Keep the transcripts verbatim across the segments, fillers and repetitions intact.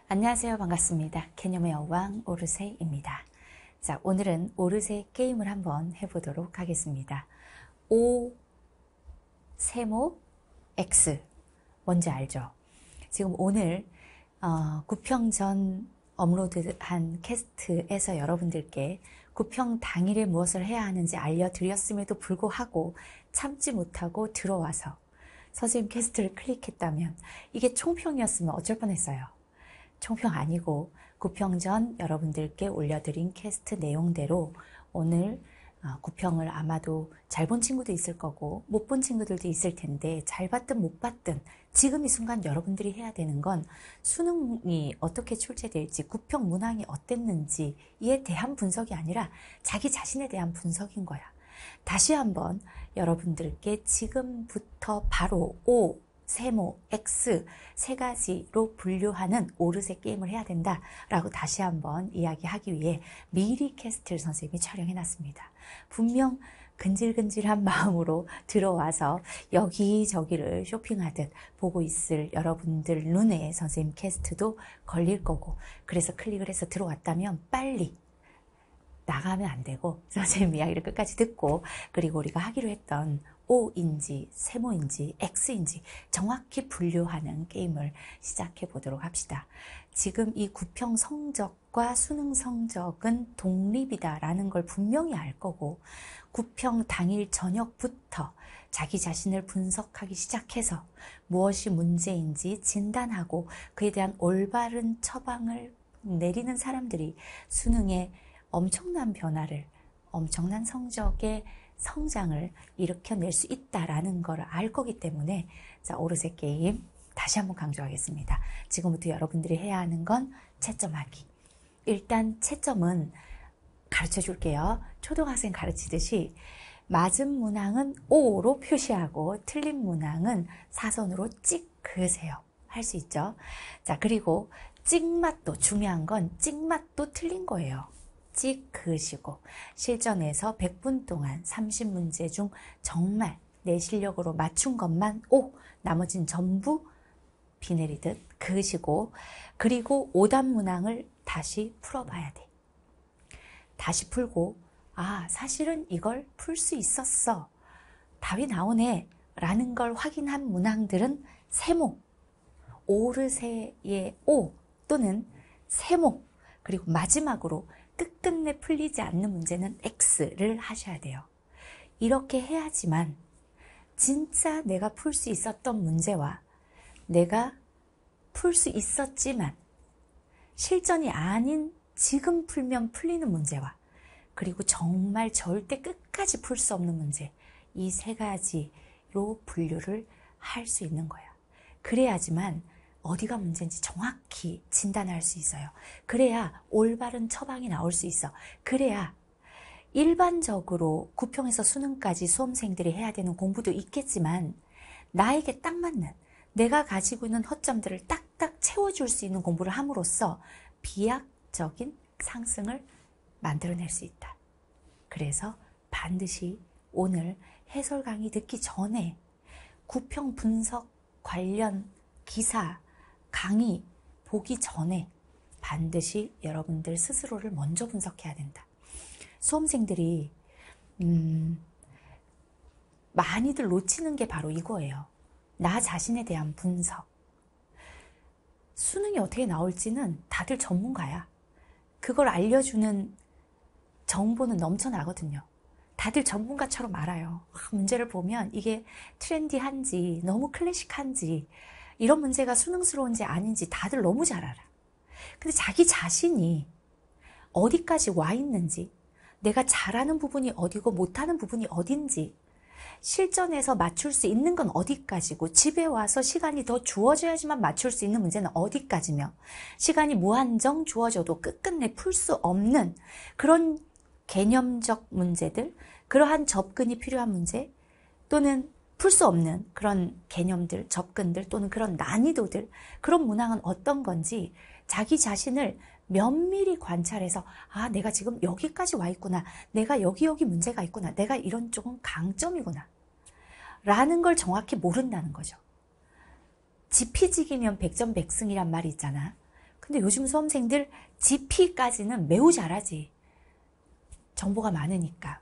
안녕하세요. 반갑습니다. 개념의 여왕 오르세입니다. 자, 오늘은 오르세 게임을 한번 해보도록 하겠습니다. O, 세모, X. 뭔지 알죠? 지금 오늘 어, 구평 전 업로드한 캐스트에서 여러분들께 구평 당일에 무엇을 해야 하는지 알려드렸음에도 불구하고 참지 못하고 들어와서 선생님 캐스트를 클릭했다면 이게 총평이었으면 어쩔 뻔했어요. 총평 아니고 구평 전 여러분들께 올려드린 캐스트 내용대로 오늘 구평을 아마도 잘 본 친구도 있을 거고 못 본 친구들도 있을 텐데 잘 봤든 못 봤든 지금 이 순간 여러분들이 해야 되는 건 수능이 어떻게 출제될지 구평 문항이 어땠는지에 대한 분석이 아니라 자기 자신에 대한 분석인 거야. 다시 한번 여러분들께 지금부터 바로 O, 세모, X 세 가지로 분류하는 오르세 게임을 해야 된다라고 다시 한번 이야기하기 위해 미리 캐스트를 선생님이 촬영해놨습니다. 분명 근질근질한 마음으로 들어와서 여기저기를 쇼핑하듯 보고 있을 여러분들 눈에 선생님 캐스트도 걸릴 거고, 그래서 클릭을 해서 들어왔다면 빨리 나가면 안 되고 선생님 이야기를 끝까지 듣고, 그리고 우리가 하기로 했던 O인지 세모인지 X인지 정확히 분류하는 게임을 시작해 보도록 합시다. 지금 이 구평 성적과 수능 성적은 독립이다라는 걸 분명히 알 거고, 구평 당일 저녁부터 자기 자신을 분석하기 시작해서 무엇이 문제인지 진단하고 그에 대한 올바른 처방을 내리는 사람들이 수능에 엄청난 변화를, 엄청난 성적의 성장을 일으켜낼 수 있다라는 걸 알 거기 때문에, 자, 오르세 게임 다시 한번 강조하겠습니다. 지금부터 여러분들이 해야 하는 건 채점하기. 일단 채점은 가르쳐 줄게요. 초등학생 가르치듯이 맞은 문항은 O로 표시하고 틀린 문항은 사선으로 찍 그으세요. 할 수 있죠? 자, 그리고 찍맛도 중요한 건 찍맛도 틀린 거예요. 찍 그으시고 실전에서 백 분 동안 삼십 문제 중 정말 내 실력으로 맞춘 것만 O, 나머진 전부 비 내리듯 그으시고, 그리고 오답 문항을 다시 풀어봐야 돼. 다시 풀고 아, 사실은 이걸 풀 수 있었어, 답이 나오네 라는 걸 확인한 문항들은 세모, 오르세의 O 또는 세모, 그리고 마지막으로 끝끝내 풀리지 않는 문제는 X를 하셔야 돼요. 이렇게 해야지만 진짜 내가 풀 수 있었던 문제와 내가 풀 수 있었지만 실전이 아닌 지금 풀면 풀리는 문제와, 그리고 정말 절대 끝까지 풀 수 없는 문제, 이 세 가지로 분류를 할 수 있는 거야. 그래야지만 어디가 문제인지 정확히 진단할 수 있어요. 그래야 올바른 처방이 나올 수 있어. 그래야 일반적으로 구평에서 수능까지 수험생들이 해야 되는 공부도 있겠지만 나에게 딱 맞는, 내가 가지고 있는 허점들을 딱딱 채워줄 수 있는 공부를 함으로써 비약적인 상승을 만들어낼 수 있다. 그래서 반드시 오늘 해설 강의 듣기 전에 구평 분석 관련 기사, 강의 보기 전에 반드시 여러분들 스스로를 먼저 분석해야 된다. 수험생들이 음, 많이들 놓치는 게 바로 이거예요. 나 자신에 대한 분석. 수능이 어떻게 나올지는 다들 전문가야. 그걸 알려주는 정보는 넘쳐나거든요. 다들 전문가처럼 알아요. 문제를 보면 이게 트렌디한지 너무 클래식한지, 이런 문제가 수능스러운지 아닌지 다들 너무 잘 알아. 근데 자기 자신이 어디까지 와 있는지, 내가 잘하는 부분이 어디고 못하는 부분이 어딘지, 실전에서 맞출 수 있는 건 어디까지고, 집에 와서 시간이 더 주어져야지만 맞출 수 있는 문제는 어디까지며, 시간이 무한정 주어져도 끝끝내 풀 수 없는 그런 개념적 문제들, 그러한 접근이 필요한 문제, 또는 풀 수 없는 그런 개념들, 접근들, 또는 그런 난이도들, 그런 문항은 어떤 건지 자기 자신을 면밀히 관찰해서 아, 내가 지금 여기까지 와 있구나, 내가 여기 여기 문제가 있구나, 내가 이런 쪽은 강점이구나 라는 걸 정확히 모른다는 거죠. 지피지기면 백전백승이란 말이 있잖아. 근데 요즘 수험생들 지피까지는 매우 잘하지. 정보가 많으니까.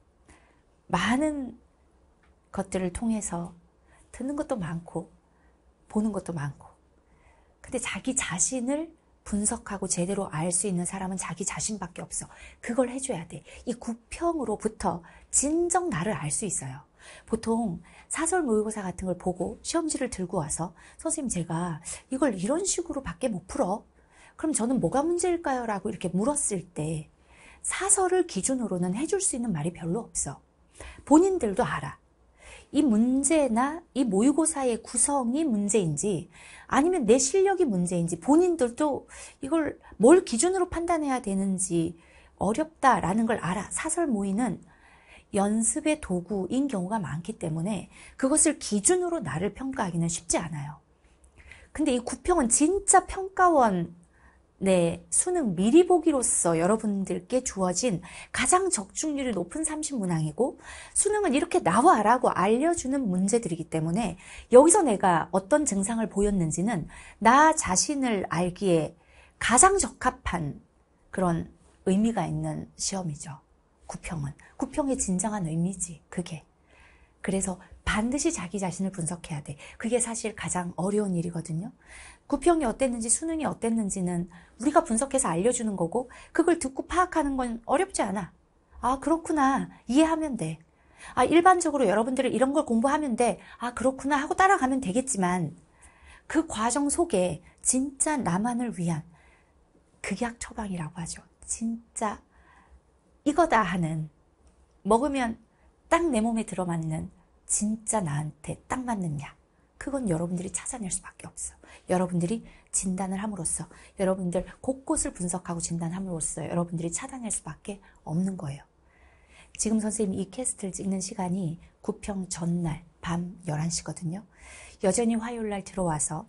많은 것들을 통해서 듣는 것도 많고 보는 것도 많고. 근데 자기 자신을 분석하고 제대로 알 수 있는 사람은 자기 자신밖에 없어. 그걸 해줘야 돼. 이 구평으로부터 진정 나를 알 수 있어요. 보통 사설 모의고사 같은 걸 보고 시험지를 들고 와서 선생님 제가 이걸 이런 식으로 밖에 못 풀어. 그럼 저는 뭐가 문제일까요? 라고 이렇게 물었을 때 사설을 기준으로는 해줄 수 있는 말이 별로 없어. 본인들도 알아. 이 문제나 이 모의고사의 구성이 문제인지 아니면 내 실력이 문제인지 본인들도 이걸 뭘 기준으로 판단해야 되는지 어렵다라는 걸 알아. 사설 모의는 연습의 도구인 경우가 많기 때문에 그것을 기준으로 나를 평가하기는 쉽지 않아요. 근데 이 구평은 진짜 평가원 네, 수능 미리 보기로서 여러분들께 주어진 가장 적중률이 높은 삼십 문항이고 수능은 이렇게 나와라고 알려주는 문제들이기 때문에 여기서 내가 어떤 증상을 보였는지는 나 자신을 알기에 가장 적합한 그런 의미가 있는 시험이죠. 구평은. 구평의 진정한 의미지, 그게. 그래서 반드시 자기 자신을 분석해야 돼. 그게 사실 가장 어려운 일이거든요. 구평이 어땠는지 수능이 어땠는지는 우리가 분석해서 알려주는 거고 그걸 듣고 파악하는 건 어렵지 않아. 아 그렇구나 이해하면 돼. 아 일반적으로 여러분들이 이런 걸 공부하면 돼. 아 그렇구나 하고 따라가면 되겠지만 그 과정 속에 진짜 나만을 위한 극약 처방이라고 하죠. 진짜 이거다 하는 먹으면 딱 내 몸에 들어맞는 진짜 나한테 딱 맞는 약. 그건 여러분들이 찾아낼 수밖에 없어. 여러분들이 진단을 함으로써 여러분들 곳곳을 분석하고 진단함으로써 여러분들이 찾아낼 수밖에 없는 거예요. 지금 선생님이 이 캐스트를 찍는 시간이 구평 전날 밤 열한 시거든요. 여전히 화요일날 들어와서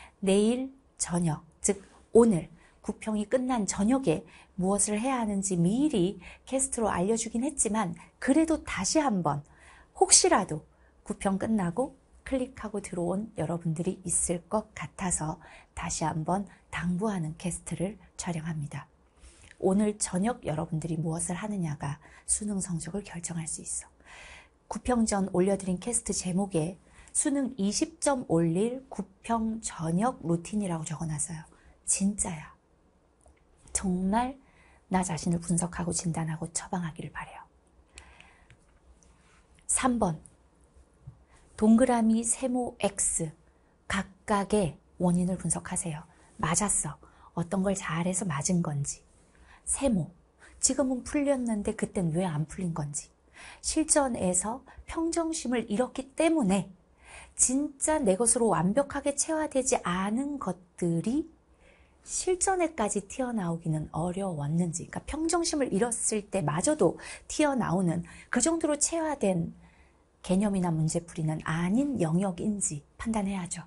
내일 저녁, 즉 오늘 구평이 끝난 저녁에 무엇을 해야 하는지 미리 캐스트로 알려주긴 했지만 그래도 다시 한번 혹시라도 구평 끝나고 클릭하고 들어온 여러분들이 있을 것 같아서 다시 한번 당부하는 캐스트를 촬영합니다. 오늘 저녁 여러분들이 무엇을 하느냐가 수능 성적을 결정할 수 있어. 구평 전 올려드린 캐스트 제목에 수능 이십 점 올릴 구평 저녁 루틴이라고 적어놨어요. 진짜야. 정말 나 자신을 분석하고 진단하고 처방하기를 바라요. 삼 번 동그라미, 세모, X 각각의 원인을 분석하세요. 맞았어. 어떤 걸 잘해서 맞은 건지. 세모, 지금은 풀렸는데 그땐 왜 안 풀린 건지. 실전에서 평정심을 잃었기 때문에 진짜 내 것으로 완벽하게 체화되지 않은 것들이 실전에까지 튀어나오기는 어려웠는지, 그러니까 평정심을 잃었을 때마저도 튀어나오는 그 정도로 체화된 개념이나 문제풀이는 아닌 영역인지 판단해야죠.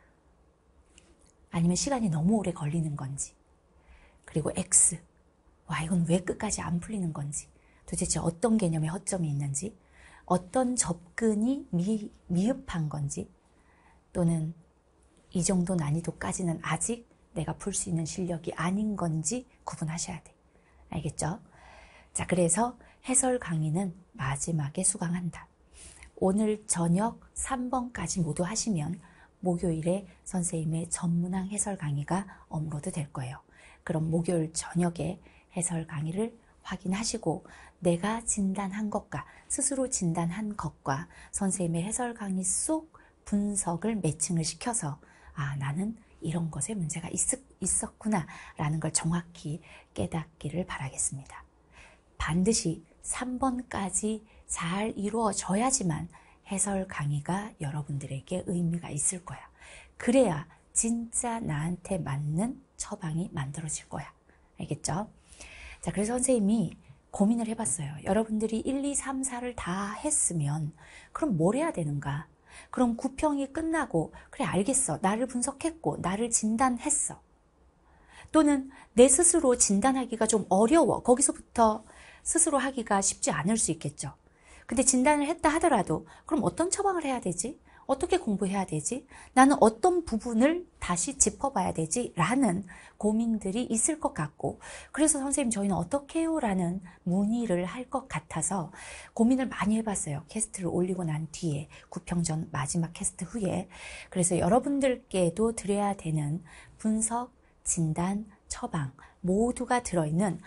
아니면 시간이 너무 오래 걸리는 건지. 그리고 X, 와 이건 왜 끝까지 안 풀리는 건지. 도대체 어떤 개념에 허점이 있는지, 어떤 접근이 미, 미흡한 건지, 또는 이 정도 난이도까지는 아직 내가 풀 수 있는 실력이 아닌 건지 구분하셔야 돼. 알겠죠? 자, 그래서 해설 강의는 마지막에 수강한다. 오늘 저녁 삼 번까지 모두 하시면 목요일에 선생님의 전문항 해설 강의가 업로드 될 거예요. 그럼 목요일 저녁에 해설 강의를 확인하시고 내가 진단한 것과 스스로 진단한 것과 선생님의 해설 강의 속 분석을 매칭을 시켜서 아 나는 이런 것에 문제가 있, 있었구나 라는 걸 정확히 깨닫기를 바라겠습니다. 반드시 삼 번까지 잘 이루어져야지만 해설 강의가 여러분들에게 의미가 있을 거야. 그래야 진짜 나한테 맞는 처방이 만들어질 거야. 알겠죠? 자, 그래서 선생님이 고민을 해봤어요. 여러분들이 일, 이, 삼, 사를 다 했으면 그럼 뭘 해야 되는가? 그럼 구평이 끝나고 그래 알겠어. 나를 분석했고 나를 진단했어. 또는 내 스스로 진단하기가 좀 어려워. 거기서부터 스스로 하기가 쉽지 않을 수 있겠죠. 근데 진단을 했다 하더라도 그럼 어떤 처방을 해야 되지? 어떻게 공부해야 되지? 나는 어떤 부분을 다시 짚어봐야 되지? 라는 고민들이 있을 것 같고, 그래서 선생님 저희는 어떻게 해요? 라는 문의를 할 것 같아서 고민을 많이 해봤어요. 캐스트를 올리고 난 뒤에, 구평전 마지막 캐스트 후에. 그래서 여러분들께도 드려야 되는 분석, 진단, 처방 모두가 들어있는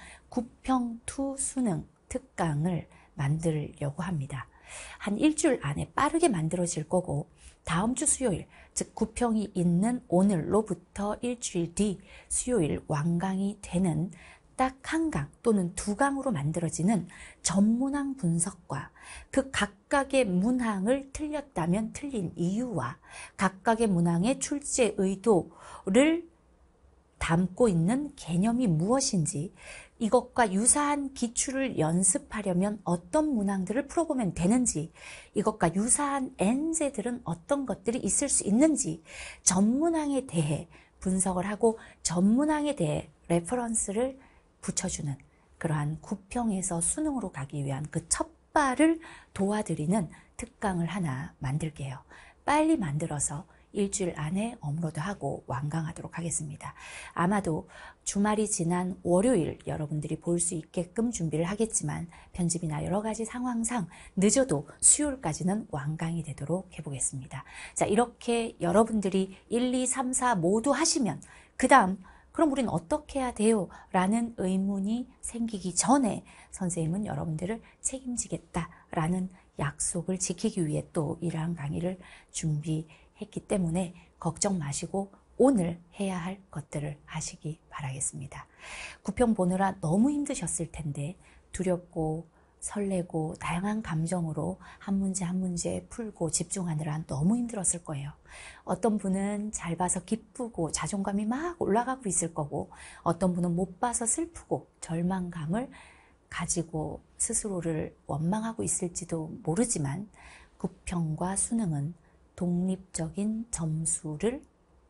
구평2 수능 특강을 만들려고 합니다. 한 일주일 안에 빠르게 만들어질 거고, 다음 주 수요일, 즉 구평이 있는 오늘로부터 일주일 뒤 수요일 완강이 되는 딱 한 강 또는 두 강으로 만들어지는 전문항 분석과 그 각각의 문항을 틀렸다면 틀린 이유와 각각의 문항의 출제 의도를 담고 있는 개념이 무엇인지, 이것과 유사한 기출을 연습하려면 어떤 문항들을 풀어보면 되는지, 이것과 유사한 엔제들은 어떤 것들이 있을 수 있는지, 전문항에 대해 분석을 하고 전문항에 대해 레퍼런스를 붙여주는 그러한 구평에서 수능으로 가기 위한 그 첫발을 도와드리는 특강을 하나 만들게요. 빨리 만들어서 일주일 안에 업로드하고 완강하도록 하겠습니다. 아마도 주말이 지난 월요일 여러분들이 볼 수 있게끔 준비를 하겠지만, 편집이나 여러 가지 상황상 늦어도 수요일까지는 완강이 되도록 해보겠습니다. 자, 이렇게 여러분들이 일, 이, 삼, 사 모두 하시면 그 다음 그럼 우린 어떻게 해야 돼요? 라는 의문이 생기기 전에 선생님은 여러분들을 책임지겠다라는 약속을 지키기 위해 또 이러한 강의를 준비 했기 때문에 걱정 마시고 오늘 해야 할 것들을 하시기 바라겠습니다. 구평 보느라 너무 힘드셨을 텐데, 두렵고 설레고 다양한 감정으로 한 문제 한 문제 풀고 집중하느라 너무 힘들었을 거예요. 어떤 분은 잘 봐서 기쁘고 자존감이 막 올라가고 있을 거고, 어떤 분은 못 봐서 슬프고 절망감을 가지고 스스로를 원망하고 있을지도 모르지만, 구평과 수능은 독립적인 점수를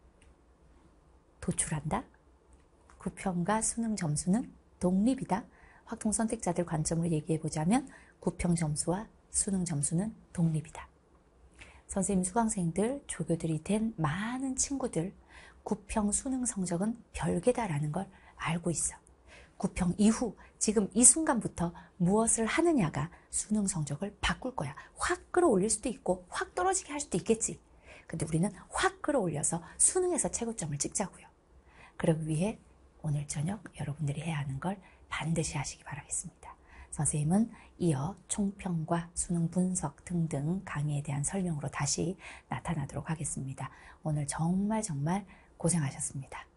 도출한다. 구평과 수능 점수는 독립이다. 확통 선택자들 관점으로 얘기해 보자면 구평 점수와 수능 점수는 독립이다. 선생님, 수강생들, 조교들이 된 많은 친구들, 구평 수능 성적은 별개다라는 걸 알고 있어. 구평 이후 지금 이 순간부터 무엇을 하느냐가 수능 성적을 바꿀 거야. 확 끌어올릴 수도 있고 확 떨어지게 할 수도 있겠지. 근데 우리는 확 끌어올려서 수능에서 최고점을 찍자고요. 그러기 위해 오늘 저녁 여러분들이 해야 하는 걸 반드시 하시기 바라겠습니다. 선생님은 이어 총평과 수능 분석 등등 강의에 대한 설명으로 다시 나타나도록 하겠습니다. 오늘 정말 정말 고생하셨습니다.